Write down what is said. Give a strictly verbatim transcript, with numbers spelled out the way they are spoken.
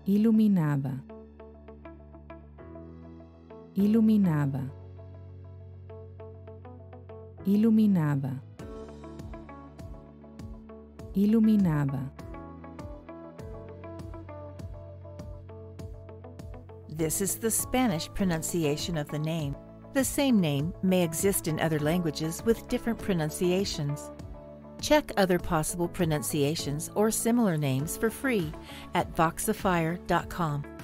Iluminada. Iluminada. Iluminada. Iluminada. This is the Spanish pronunciation of the name. The same name may exist in other languages with different pronunciations. Check other possible pronunciations or similar names for free at voxifier dot com.